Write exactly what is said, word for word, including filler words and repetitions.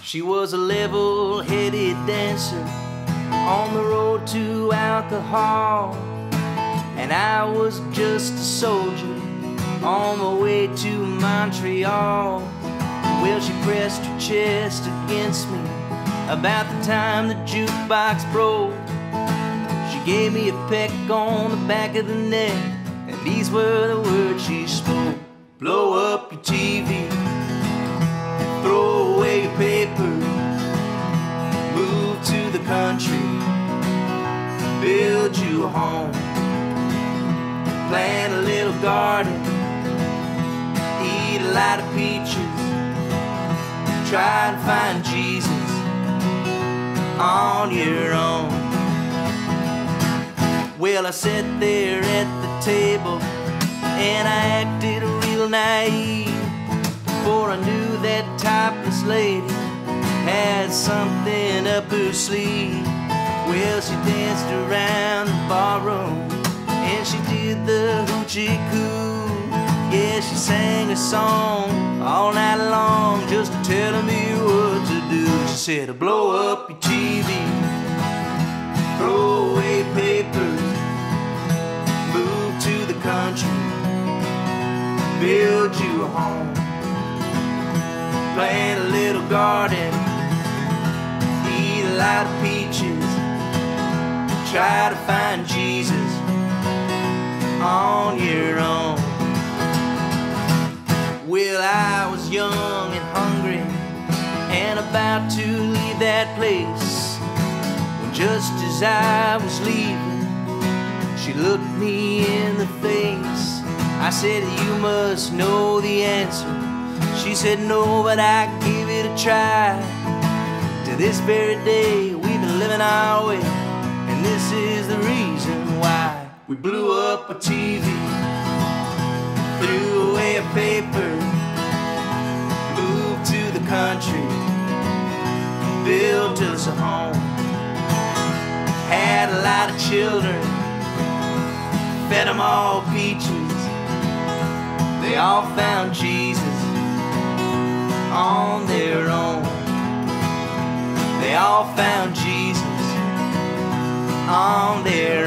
She was a level-headed dancer on the road to alcohol, and I was just a soldier on my way to Montreal. Well, she pressed her chest against me about the time the jukebox broke. She gave me a peck on the back of the neck, and these were the words she spoke. Blow up your T V, throw away your papers, move to the country, build you a home, plant a little garden, eat a lot of peaches, try to find Jesus on your own. Well, I sat there at the table and I acted real naive, for I knew that topless lady had something up her sleeve. Well, she danced around the barroom and she did the hoochie coo. Yeah, she sang a song all night long, just telling me what to do. She said, blow up your T V, throw away papers, move to the country, build you a home, plant a little garden, eat a lot of peaches, try to find Jesus on your own. Well, I was young and hungry and about to leave that place, when just as I was leaving, she looked me in the face. I said, you must know the answer. She said, no, but I gave it a try. To this very day, we've been living our way, and this is the reason why. We blew up a T V, threw away a paper, moved to the country, built us a home, had a lot of children, fed them all peaches. They all found Jesus on their own. They all found Jesus on their